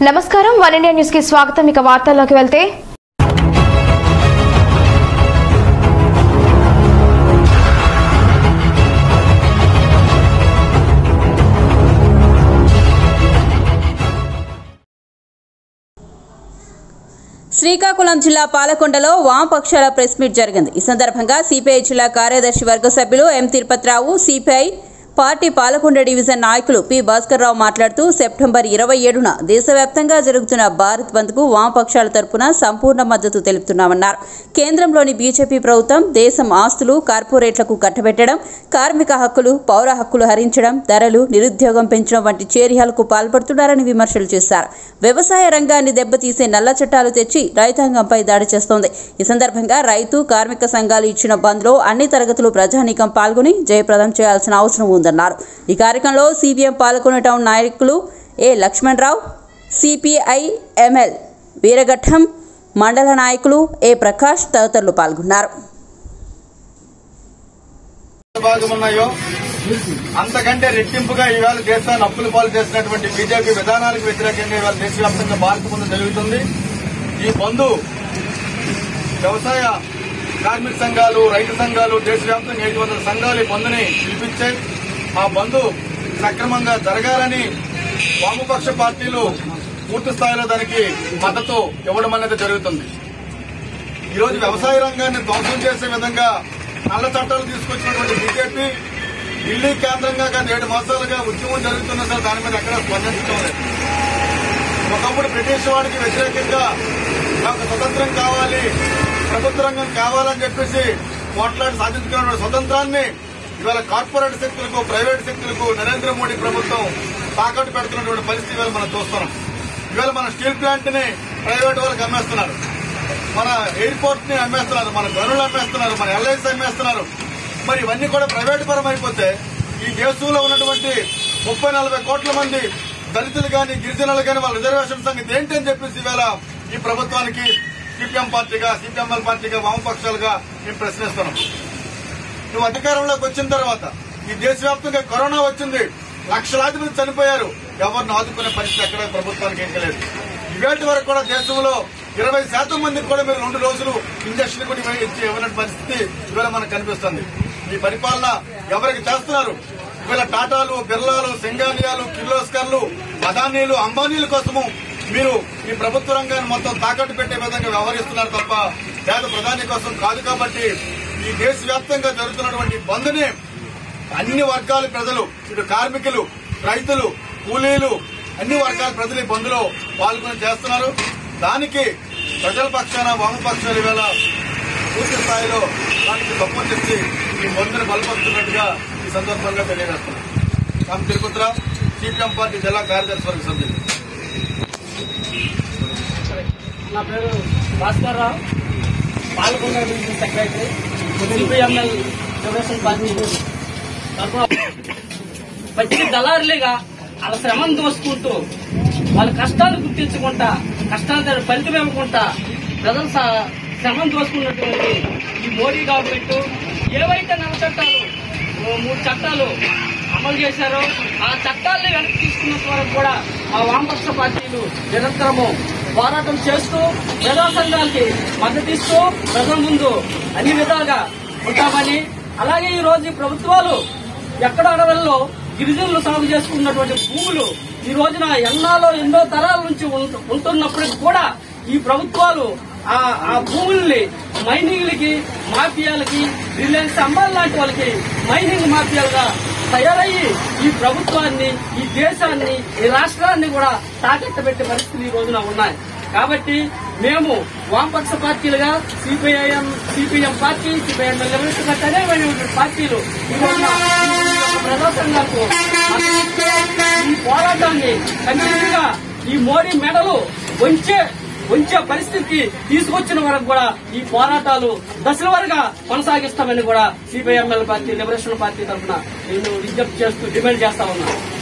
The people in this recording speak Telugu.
నమస్కారం వన్ ఇండియా న్యూస్ కి స్వాగతం। ఇక వార్తల్లోకి వెళ్తే శ్రీకాకుళం జిల్లా పాలకొండలో వామపక్షాల ప్రెస్ మీట్ జరిగింది। ఈ సందర్భంగా సిపిఐ జిల్లా కార్యదర్శి వర్గ సభ్యులు M Tirupathi Rao, CPI party Palakonda division నాయకులు పి భాస్కర్రావు మాట్లాడుతూ సెప్టెంబర్ 27న దేశవ్యాప్తంగా జరుగుతున్న భారత్ బంద్కు వామపక్షాల తరపున సంపూర్ణ మద్దతు తెలుపుతున్నామన్నారు। కేంద్రంలోని బీజేపీ ప్రభుత్వం దేశం ఆస్తులు కార్పొరేట్లకు కట్టబెట్టడం, కార్మిక హక్కులు, పౌర హక్కులు హరించడం, ధరలు, నిరుద్యోగం పెంచడం వంటి చర్యలకు పాల్పడుతున్నారని విమర్శలు చేశారు। వ్యవసాయ రంగాన్ని దెబ్బతీసే నల్ల చట్టాలు తెచ్చి రైతాంగంపై దాడి చేస్తోంది। ఈ సందర్భంగా రైతు, కార్మిక సంఘాలు ఇచ్చిన బంద్లో అన్ని తరగతులు ప్రజానీకం పాల్గొని జయప్రదం చేయాల్సిన అవసరం ఉంది। ఈ కార్యక్రమంలో సిపిఎం పాల్గొన్న టౌన్ నాయకులు A Lakshmana Rao, CPI ML Veeraghattam, మండల నాయకులు ఏ ప్రకాష్ తదితరులు పాల్గొన్నారు। అంతకంటే రెట్టింపుగా ఇవాళ దేశాన్ని అప్పుల పాలు చేసినటువంటి బీజేపీ విధానాలకు వ్యతిరేకంగా ఇవాళ దేశవ్యాప్తంగా భారత బంద్ జరుగుతుంది। ఈ బంద్ వ్యవసాయ కార్మిక సంఘాలు, రైతు సంఘాలు, దేశవ్యాప్తంగా 500 సంఘాలు ఈ బంద్ని పిలిపించాయి। ఆ బంద్ సక్రమంగా జరగాలని వామపక్ష పార్టీలు పూర్తి స్థాయిలో దానికి మద్దతు ఇవ్వడం అనేది జరుగుతుంది। ఈరోజు వ్యవసాయ రంగాన్ని ధ్వంసం చేసే విధంగా నల్ల చట్టాలు తీసుకొచ్చినటువంటి బీజేపీ ఢిల్లీ కేంద్రంగా గత 7 మాసాలుగా ఉద్యమం జరుగుతున్నా సరే దాని మీద ఎక్కడా స్పందించడం లేదు। ఒకప్పుడు బ్రిటిష్ వాడికి వ్యతిరేకంగా నాకు స్వతంత్రం కావాలి, ప్రభుత్వ రంగం కావాలని చెప్పేసి పోట్లాడి సాధించుకున్న స్వతంత్రాన్ని ఇవాళ కార్పొరేట్ శక్తులకు, ప్రైవేట్ శక్తులకు నరేంద్ర మోడీ ప్రభుత్వం తాకట్టు పెడుతున్నటువంటి పరిస్థితి ఇవాళ మనం చూస్తున్నాం। ఇవాళ మన స్టీల్ ప్లాంట్ ని ప్రైవేట్ వాళ్ళకి అమ్మేస్తున్నారు, మన ఎయిర్పోర్ట్ ని అమ్మేస్తున్నారు, మన గనులు అమ్మేస్తున్నారు, మన ఎల్ఐసి అమ్మేస్తున్నారు। మరి ఇవన్నీ కూడా ప్రైవేట్ పరం అయిపోతే ఈ దేశంలో ఉన్నటువంటి 30-40 కోట్ల మంది దళితులు గాని, గిరిజనులు గాని వాళ్ళ రిజర్వేషన్ సంగతి ఏంటి అని చెప్పేసి ఇవాళ ఈ ప్రభుత్వానికి సిపిఎం పార్టీగా, సిపిఎంఎల్ పార్టీగా, వామపక్షాలుగా మేము ప్రశ్నిస్తున్నాం। నువ్వు అధికారంలోకి వచ్చిన తర్వాత ఈ దేశవ్యాప్తంగా కరోనా వచ్చింది, లక్షలాది మంది చనిపోయారు, ఎవరిని ఆదుకునే పరిస్థితి ఎక్కడ ప్రభుత్వానికి ఏం లేదు। ఇవేటి వరకు కూడా దేశంలో 20% మందికి కూడా మీరు 2 రోజులు ఇంజక్షన్ కూడా ఇవ్వని పరిస్థితి ఇవాళ మనకు కనిపిస్తుంది। ఈ పరిపాలన ఎవరికి చేస్తున్నారు? ఇవాళ టాటాలు, బిర్లాలు, సింగానియాలు, కిర్లోస్కర్లు, అదానీలు, అంబానీల కోసము మీరు ఈ ప్రభుత్వ రంగాన్ని మొత్తం తాకట్టు పెట్టే విధంగా వ్యవహరిస్తున్నారు తప్ప పేద ప్రధాని కోసం కాదు। కాబట్టి ఈ దేశవ్యాప్తంగా జరుగుతున్నటువంటి బంద్ని అన్ని వర్గాల ప్రజలు, ఇటు కార్మికులు, రైతులు, కూలీలు, అన్ని వర్గాల ప్రజలు ఈ బంద్లో పాల్గొని చేస్తున్నారు। దానికి ప్రజల పక్షాన వామపక్షాలు ఇవాళ పూర్తి స్థాయిలో దానికి సపోర్ట్ ఇచ్చి ఈ బంద్ని బలపరుస్తున్నట్టుగా ఈ సందర్భంగా తెలియజేస్తున్నారు। రామ్ తిరుపతిరావు, సిపిఎం పార్టీ జిల్లా కార్యదర్శి వర్గ సభ్యులు। నా పేరు Bhaskar Rao, Palakonda division secretary, CPIML liberation party తరఫున వచ్చి దళారులుగా వాళ్ళ శ్రమను దోసుకుంటూ వాళ్ళ కష్టాలు గుర్తించుకుంటా, కష్టాలు ఫలితం ఇవ్వకుండా ప్రజల శ్రమను దోసుకున్నటువంటి ఈ మోడీ గవర్నమెంట్ ఏవైతే నల్ల చట్టాలు 3 చట్టాలు అమలు చేశారో ఆ చట్టాలను వెనక్కి తీసుకున్నంత వరకు కూడా ఆ వామపక్ష పార్టీలు నిరంతరము పోరాటం చేస్తూ ప్రజా సంఘాలకి మద్దతిస్తూ ప్రజల ముందు అన్ని విధాలుగా ఉంటామని, అలాగే ఈ రోజు ప్రభుత్వాలు ఎక్కడ అడవుల్లో గిరిజనులు సాగు చేసుకున్నటువంటి భూములు ఈ రోజున ఎన్నో తరాల నుంచి ఉంటున్నప్పటికీ కూడా ఈ ప్రభుత్వాలు ఆ భూముల్ని మైనింగ్లకి, మాఫియాలకి, రిలయన్స్ అంబానీ లాంటి వాళ్ళకి మైనింగ్ మాఫియాలుగా తయారయ్యి ఈ ప్రభుత్వాన్ని, ఈ దేశాన్ని, ఈ రాష్ట్రాన్ని కూడా తాకట్టు పెట్టే పరిస్థితులు ఈ రోజున ఉన్నాయి। కాబట్టి మేము వామపక్ష పార్టీలుగా CPM party, CPM liberation party అనేటువంటి పార్టీలు ఈ రోజున ప్రజా సంఘాలకు ఈ పోరాటాన్ని కంటిన్యూగా ఈ మోడీ మెడలు వంచే పరిస్థితికి తీసుకొచ్చిన వరకు కూడా ఈ పోరాటాలు దశల వరకు కొనసాగిస్తామని కూడా సిపిఎంఎల్ పార్టీ, లిబరేషన్ పార్టీ తరఫున నేను విజ్ఞప్తి చేస్తూ డిమాండ్ చేస్తా ఉన్నాను।